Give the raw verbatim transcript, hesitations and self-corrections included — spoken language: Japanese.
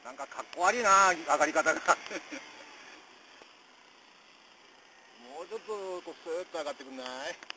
なんかかっこ悪いな、上がり方が。もうちょっとこうスーッと上がってくんない？